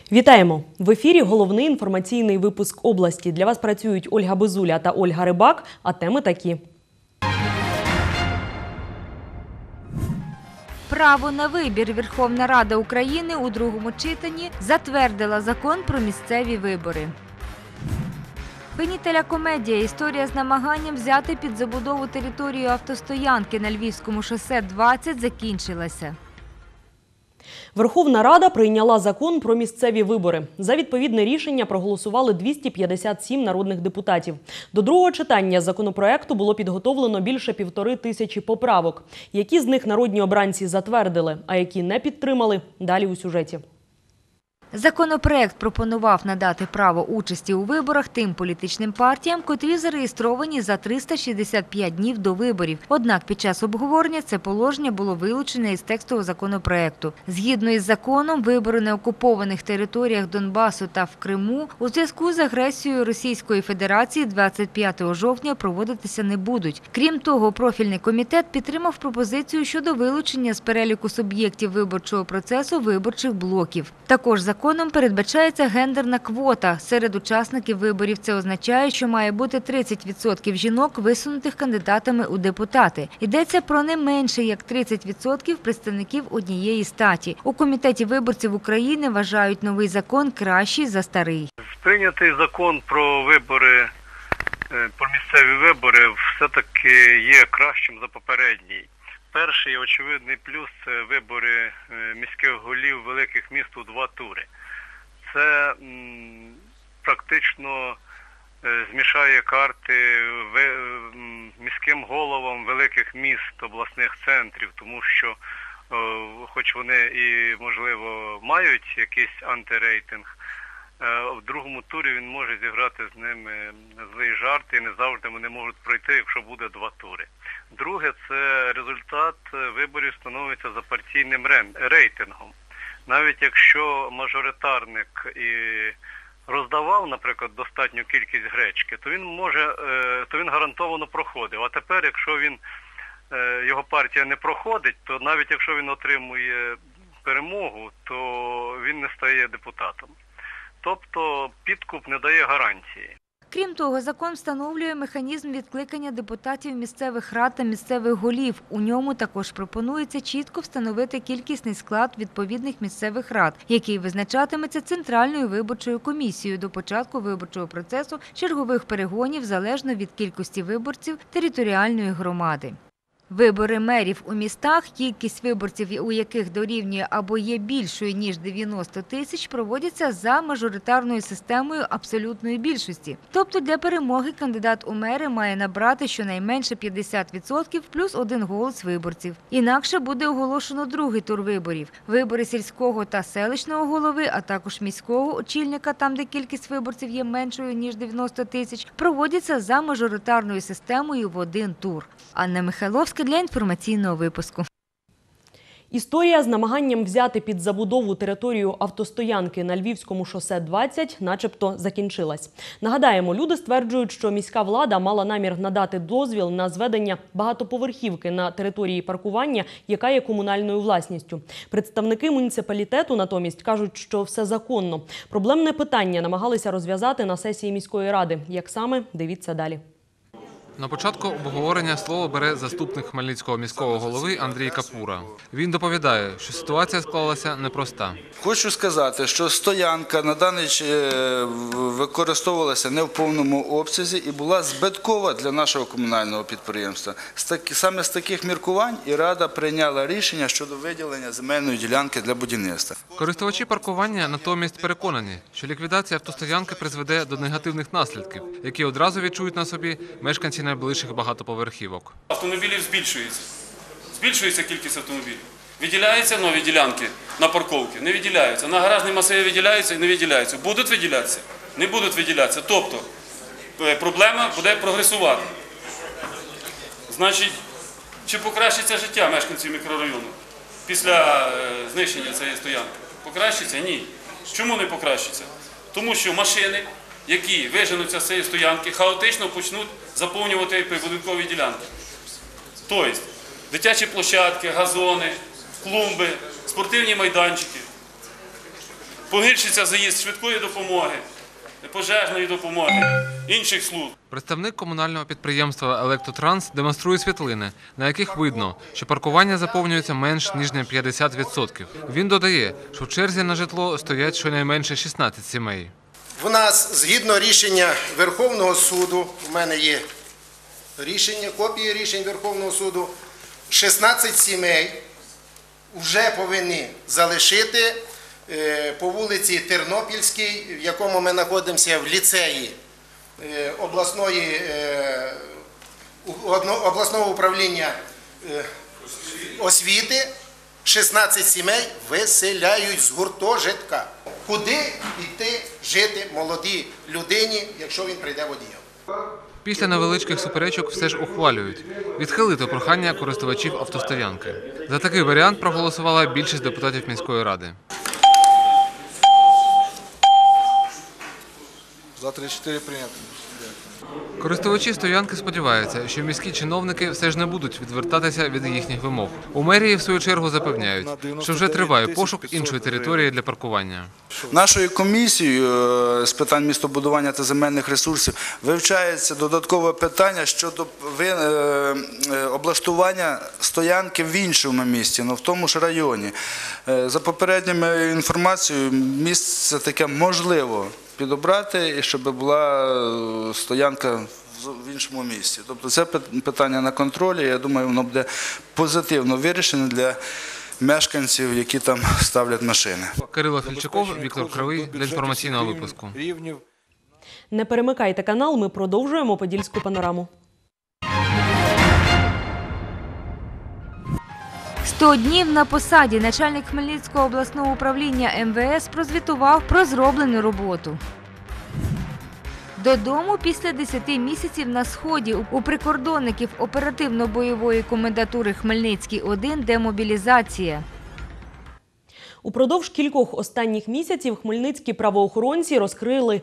Вітаємо! В ефірі головний інформаційний випуск області. Для вас працюють Ольга Безуля та Ольга Рибак, а теми такі. Право на вибір. Верховна Рада України у другому читанні затвердила закон про місцеві вибори. Фенітеля комедія. Історія з намаганням взяти під забудову територію автостоянки на Львівському шосе 20 закінчилася. Верховна Рада прийняла закон про місцеві вибори. За відповідне рішення проголосували 257 народних депутатів. До другого читання законопроекту було підготовлено більше 1500 поправок. Які з них народні обранці затвердили, а які не підтримали – далі у сюжеті. Законопроект пропонував надати право участі у виборах тим політичним партіям, котрі зареєстровані за 365 днів до виборів. Однак під час обговорення це положення було вилучене із тексту законопроекту. Згідно із законом, вибори на окупованих територіях Донбасу та в Криму у зв'язку з агресією Російської Федерації 25 жовтня проводитися не будуть. Крім того, профільний комітет підтримав пропозицію щодо вилучення з переліку суб'єктів виборчого процесу виборчих блоків. Також законом передбачається гендерна квота серед учасників виборів. Це означає, що має бути 30% жінок, висунутих кандидатами у депутати. Йдеться про не менше, як 30% представників однієї статі. У Комітеті виборців України вважають новий закон кращий за старий. Прийнятий закон про вибори, про місцеві вибори все-таки є кращим за попередній. Перший очевидний плюс – це вибори міських голів великих міст у 2 тури. Це практично змішає карти міським головам великих міст, обласних центрів, тому що, хоч вони і, можливо, мають якийсь антирейтинг, в другому турі він може зіграти з ними злий жарт, і не завжди вони можуть пройти, якщо буде 2 тури. Друге, це результат виборів становиться за партійним рейтингом. Навіть якщо мажоритарник і роздавав, наприклад, достатню кількість гречки, то він гарантовано проходив. А тепер, якщо його партія не проходить, то навіть якщо він отримує перемогу, то він не стає депутатом. Тобто підкуп не дає гарантії. Крім того, закон встановлює механізм відкликання депутатів місцевих рад та місцевих голів. У ньому також пропонується чітко встановити кількісний склад відповідних місцевих рад, який визначатиметься Центральною виборчою комісією до початку виборчого процесу чергових перегонів залежно від кількості виборців територіальної громади. Вибори мерів у містах, кількість виборців у яких дорівнює або є більшою, ніж 90 тисяч, проводяться за мажоритарною системою абсолютної більшості. Тобто для перемоги кандидат у мери має набрати щонайменше 50% плюс 1 голос виборців. Інакше буде оголошено другий тур виборів. Вибори сільського та селищного голови, а також міського очільника, там де кількість виборців є меншою, ніж 90 тисяч, проводяться за мажоритарною системою в 1 тур. Анна Михайловська для інформаційного випуску. Історія з намаганням взяти під забудову територію автостоянки на Львівському шосе 20 начебто закінчилась. Нагадаємо, люди стверджують, що міська влада мала намір надати дозвіл на зведення багатоповерхівки на території паркування, яка є комунальною власністю. Представники муніципалітету натомість кажуть, що все законно. Проблемне питання намагалися розв'язати на сесії міської ради. Як саме – дивіться далі. На початку обговорення слово бере заступник Хмельницького міського голови Андрій Капура. Він доповідає, що ситуація склалася непроста. Хочу сказати, що стоянка на даний час використовувалася не в повному обсязі і була збиткова для нашого комунального підприємства. Саме з таких міркувань і Рада прийняла рішення щодо виділення земельної ділянки для будівництва. Користувачі паркування натомість переконані, що ліквідація автостоянки призведе до негативних наслідків, які одразу відчують на собі мешканці найближчих багатоповерхівок. Автомобілів збільшується кількість автомобілів. Виділяються нові ділянки на парковки, не виділяються. На гаражній масиві виділяються і не виділяються. Будуть виділятися? Не будуть виділятися. Тобто проблема буде прогресувати. Значить, чи покращиться життя мешканців мікрорайону після знищення цієї стоянки? Покращиться? Ні. Чому не покращиться? Тому що машини, які виженуться з цієї стоянки, хаотично почнуть заповнювати прибудинкові ділянки. Тобто, дитячі площадки, газони, клумби, спортивні майданчики. Погіршиться заїзд швидкої допомоги, пожежної допомоги, інших служб. Представник комунального підприємства «Електротранс» демонструє світлини, на яких видно, що паркування заповнюється менш ніж на 50%. Він додає, що в черзі на житло стоять щонайменше 16 сімей. В нас, згідно рішення Верховного суду, у мене є рішення, копії рішень Верховного суду, 16 сімей вже повинні залишити по вулиці Тернопільській, в якому ми знаходимося в ліцеї обласного управління освіти. 16 сімей виселяють з гуртожитка. Куди йти жити молодій людині, якщо він прийде водієм? Після невеличких суперечок все ж ухвалюють – відхилити прохання користувачів автостоянки. За такий варіант проголосувала більшість депутатів міської ради. За 3-4 прийнято. Користувачі стоянки сподіваються, що міські чиновники все ж не будуть відвертатися від їхніх вимог. У мерії, в свою чергу, запевняють, що вже триває пошук іншої території для паркування. Нашою комісією з питань містобудування та земельних ресурсів вивчається додаткове питання щодо облаштування стоянки в іншому місті, в тому ж районі. За попередньою інформацією, місце таке можливо підобрати, щоб була стоянка в іншому місці. Тобто це питання на контролі, я думаю, воно буде позитивно вирішено для мешканців, які там ставлять машини. Кирило Фільчаков, Віктор Кривий для інформаційного випуску. Не перемикайте канал, ми продовжуємо Подільську панораму. 100 днів на посаді начальник Хмельницького обласного управління МВС прозвітував про зроблену роботу. Додому після 10 місяців на Сході у прикордонників оперативно-бойової комендатури Хмельницький-1 демобілізація. Упродовж кількох останніх місяців хмельницькі правоохоронці розкрили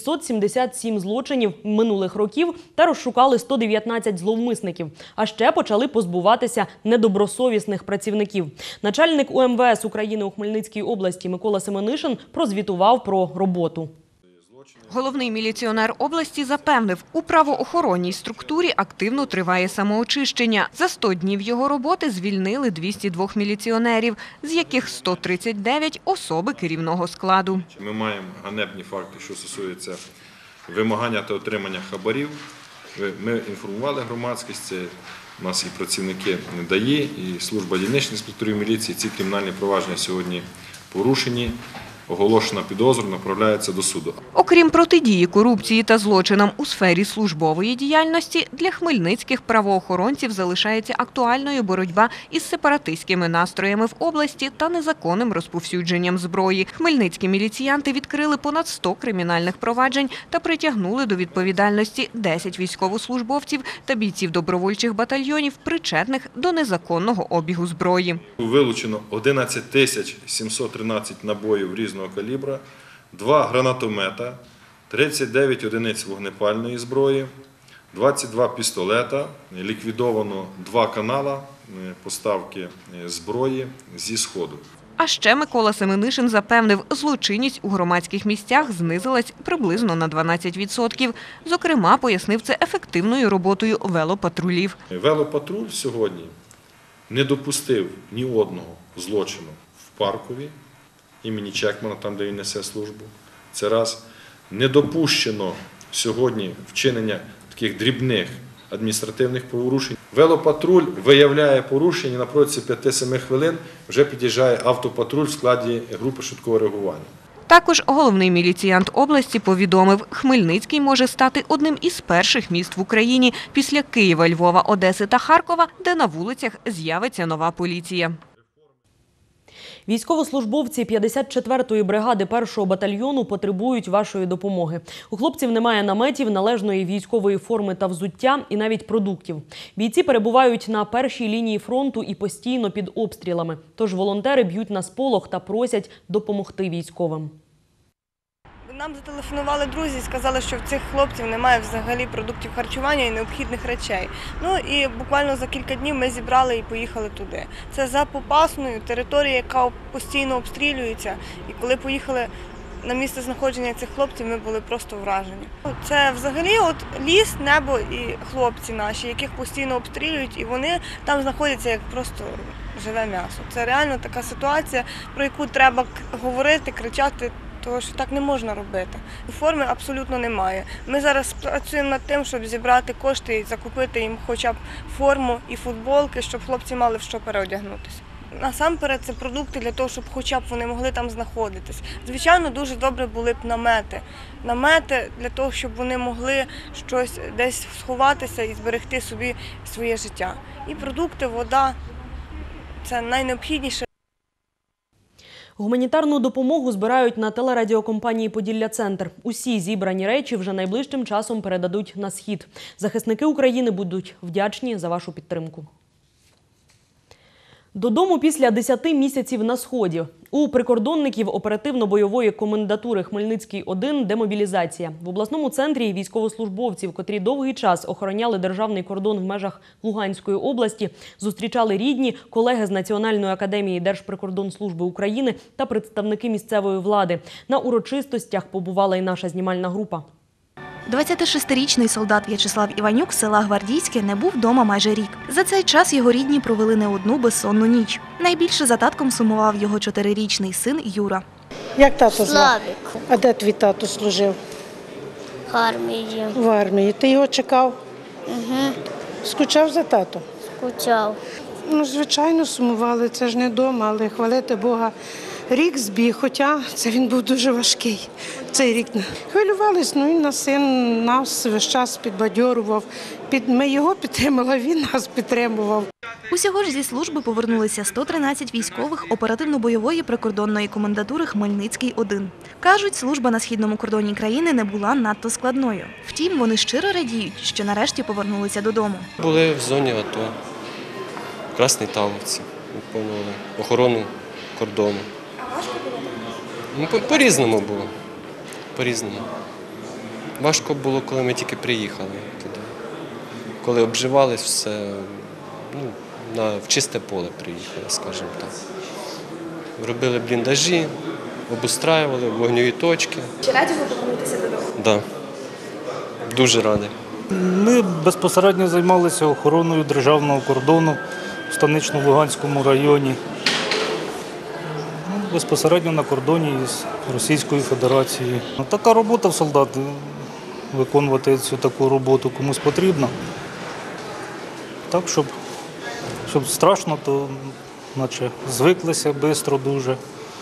677 злочинів минулих років та розшукали 119 зловмисників. А ще почали позбуватися недобросовісних працівників. Начальник УМВС України у Хмельницькій області Микола Семенишин прозвітував про роботу. Головний міліціонер області запевнив, у правоохоронній структурі активно триває самоочищення. За 100 днів його роботи звільнили 202 міліціонерів, з яких 139 – особи керівного складу. Ми маємо ганебні факти, що стосуються вимагання та отримання хабарів. Ми інформували громадськість, це у нас і працівники ДАІ, і служба дільничних інспекторів міліції. Ці кримінальні провадження сьогодні порушені. Оголошена підозра, направляється до суду. Окрім протидії корупції та злочинам у сфері службової діяльності, для хмельницьких правоохоронців залишається актуальною боротьба із сепаратистськими настроями в області та незаконним розповсюдженням зброї. Хмельницькі міліціянти відкрили понад 100 кримінальних проваджень та притягнули до відповідальності 10 військовослужбовців та бійців добровольчих батальйонів, причетних до незаконного обігу зброї. Вилучено 11 713 набоїв різного калібра, 2 гранатомета, 39 одиниць вогнепальної зброї, 22 пістолета, ліквідовано 2 канала поставки зброї зі Сходу. А ще Микола Семенишин запевнив, злочинність у громадських місцях знизилась приблизно на 12%. Зокрема, пояснив це ефективною роботою велопатрулів. Велопатруль сьогодні не допустив ні одного злочину в Паркові імені Чекмана, там, де він несе службу. Це раз. Не допущено сьогодні вчинення таких дрібних адміністративних порушень. Велопатруль виявляє порушення, і на протязі 5-7 хвилин вже під'їжджає автопатруль в складі групи швидкого реагування. Також головний міліціянт області повідомив, Хмельницький може стати одним із перших міст в Україні після Києва, Львова, Одеси та Харкова, де на вулицях з'явиться нова поліція. Військовослужбовці 54-ї бригади 1-го батальйону потребують вашої допомоги. У хлопців немає наметів, належної військової форми та взуття і навіть продуктів. Бійці перебувають на першій лінії фронту і постійно під обстрілами. Тож волонтери б'ють на сполох та просять допомогти військовим. Нам зателефонували друзі, сказали, що в цих хлопців немає взагалі продуктів харчування і необхідних речей. Ну і буквально за кілька днів ми зібрали і поїхали туди. Це за Попасною, територія, яка постійно обстрілюється. І коли поїхали на місце знаходження цих хлопців, ми були просто вражені. Це взагалі ліс, небо і хлопці наші, яких постійно обстрілюють, і вони там знаходяться як просто живе м'ясо. Це реально така ситуація, про яку треба говорити, кричати, тому що так не можна робити. Форми абсолютно немає. Ми зараз працюємо над тим, щоб зібрати кошти і закупити їм хоча б форму і футболки, щоб хлопці мали в що переодягнутися. Насамперед це продукти для того, щоб хоча б вони могли там знаходитись. Звичайно, дуже добре були б намети. Намети для того, щоб вони могли щось десь сховатися і зберегти собі своє життя. І продукти, вода – це найнеобхідніше. Гуманітарну допомогу збирають на телерадіокомпанії «Поділля-Центр». Усі зібрані речі вже найближчим часом передадуть на Схід. Захисники України будуть вдячні за вашу підтримку. Додому після 10 місяців на Сході. У прикордонників оперативно-бойової комендатури Хмельницький-1 демобілізація. В обласному центрі військовослужбовців, котрі довгий час охороняли державний кордон в межах Луганської області, зустрічали рідні, колеги з Національної академії Держприкордонслужби України та представники місцевої влади. На урочистостях побувала і наша знімальна група. 26-річний солдат В'ячеслав Іванюк з села Гвардійське не був вдома майже рік. За цей час його рідні провели не одну безсонну ніч. Найбільше за татком сумував його 4-річний син Юра. Як тато звав? Славік. А де твій тато служив? В армії. В армії. Ти його чекав? Угу. Скучав за тато? Скучав. Ну, звичайно, сумували. Це ж не вдома, але хвалити Бога. Рік збіг, хоча це він був дуже важкий, цей рік. Хвилювались, ну він син нас весь час підбадьорував. Ми його підтримали, він нас підтримував. Усього ж зі служби повернулися 113 військових оперативно-бойової прикордонної комендатури Хмельницький-1. Кажуть, служба на східному кордоні країни не була надто складною. Втім, вони щиро радіють, що нарешті повернулися додому. Були в зоні АТО, в Красній Таловці, виконували охорону кордону. По-різному було. По-різному. Важко було, коли ми тільки приїхали туди. Коли обживались все, в чисте поле приїхали, скажімо так. Робили бліндажі, обустраювали вогневі точки. Чи раді ви повернутися додому? Так. Дуже радий. Ми безпосередньо займалися охороною державного кордону в Станично-Луганському районі. Безпосередньо на кордоні з Російською Федерацією. Така робота в солдат, виконувати цю таку роботу комусь потрібно. Так, щоб страшно, то наче звиклися швидко дуже.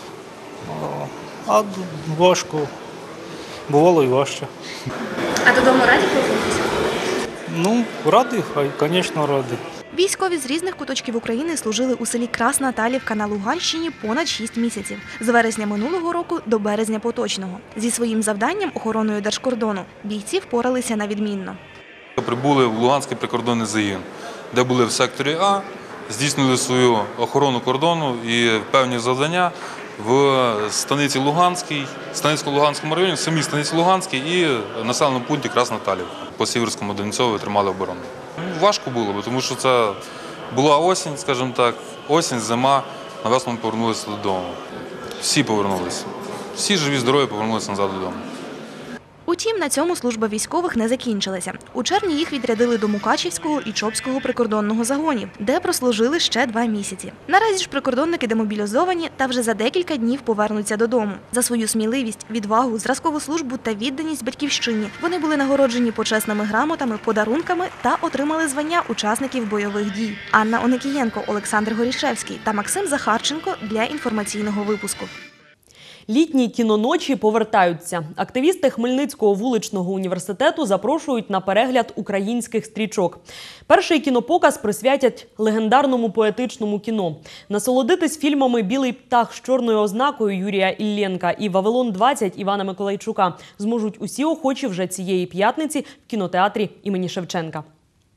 А важко, бувало і важче. А додому раді повернутися? Ну, радий, звісно, радий. Військові з різних куточків України служили у селі Красна Талівка на Луганщині понад 6 місяців. З вересня минулого року до березня поточного. Зі своїм завданням – охороною держкордону – бійці впоралися на відмінно. Прибули в Луганський прикордонний загін, де були в секторі А, здійснили свою охорону кордону і певні завдання в станиці Луганській, Станицько-Луганському районі, в самій станиці Луганській і населеному пункті Красна Талівка. По Сіверському Донцьові тримали оборону. Важко було, тому що це була осінь, скажімо так, осінь, зима, на весну ми повернулися додому. Всі повернулися. Всі живі, здорові повернулися назад додому. Утім, на цьому служба військових не закінчилася. У червні їх відрядили до Мукачівського і Чопського прикордонного загонів, де прослужили ще 2 місяці. Наразі ж прикордонники демобілізовані та вже за декілька днів повернуться додому. За свою сміливість, відвагу, зразкову службу та відданість батьківщині вони були нагороджені почесними грамотами, подарунками та отримали звання учасників бойових дій. Анна Оникієнко, Олександр Горішевський та Максим Захарченко для інформаційного випуску. Літні кіноночі повертаються. Активісти Хмельницького вуличного університету запрошують на перегляд українських стрічок. Перший кінопоказ присвятять легендарному поетичному кіно. Насолодитись фільмами «Білий птах з чорною ознакою» Юрія Іллєнка і «Вавилон-20» Івана Миколайчука зможуть усі охочі вже цієї п'ятниці в кінотеатрі імені Шевченка.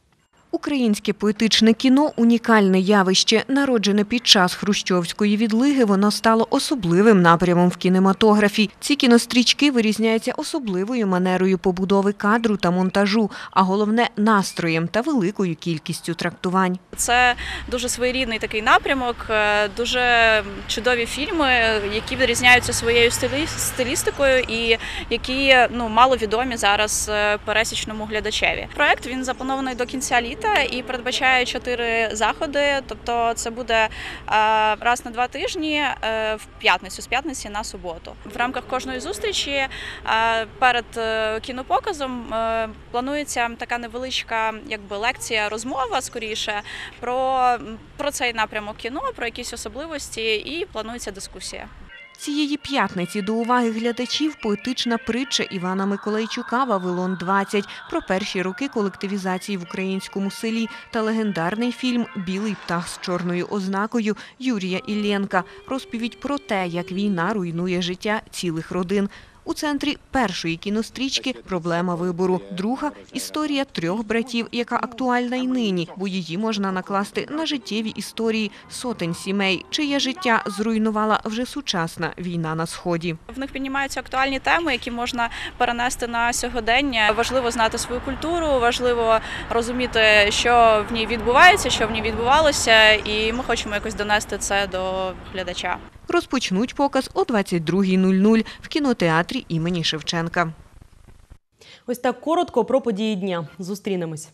Українське поетичне кіно – унікальне явище. Народжене під час хрущовської відлиги, воно стало особливим напрямом в кінематографі. Ці кінострічки вирізняються особливою манерою побудови кадру та монтажу, а головне – настроєм та великою кількістю трактувань. Це дуже своєрідний такий напрямок, дуже чудові фільми, які відрізняються своєю стилістикою і які маловідомі зараз пересічному глядачеві. Проект він запланований до кінця літа і передбачає 4 заходи, тобто це буде раз на 2 тижні в п'ятницю, з п'ятниці на суботу. В рамках кожної зустрічі перед кінопоказом планується така невеличка лекція, розмова скоріше про цей напрямок кіно, про якісь особливості і планується дискусія. Цієї п'ятниці до уваги глядачів поетична притча Івана Миколайчука «Вавилон-20» про перші роки колективізації в українському селі та легендарний фільм «Білий птах з чорною ознакою» Юрія Іллєнка. Розповідь про те, як війна руйнує життя цілих родин. У центрі першої кінострічки – проблема вибору. Друга – історія 3 братів, яка актуальна й нині, бо її можна накласти на життєві історії сотень сімей, чиє життя зруйнувала вже сучасна війна на Сході. В них піднімаються актуальні теми, які можна перенести на сьогодення. Важливо знати свою культуру, важливо розуміти, що в ній відбувається, що в ній відбувалося, і ми хочемо якось донести це до глядача. Розпочнуть показ о 22:00 в кінотеатрі імені Шевченка. Ось так коротко про події дня. Зустрінемось.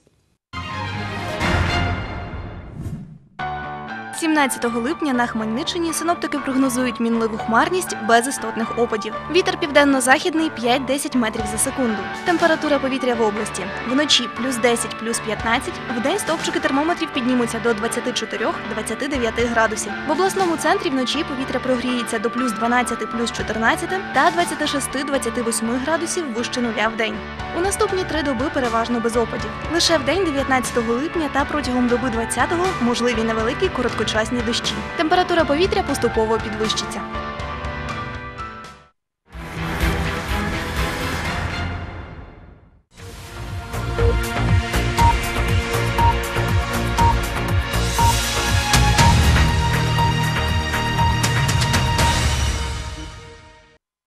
17 липня на Хмельниччині синоптики прогнозують мінливу хмарність без істотних опадів. Вітер південно-західний 5-10 метрів за секунду. Температура повітря в області. Вночі +10, +15. Вдень стовпчики термометрів піднімуться до 24-29 градусів. В обласному центрі вночі повітря прогріється до +12, +14 та 26-28 градусів вище нуля вдень. У наступні 3 доби переважно без опадів. Лише вдень 19 липня та протягом доби 20-го можливі невеликі короткочасні дощі. Температура повітря поступово підвищиться.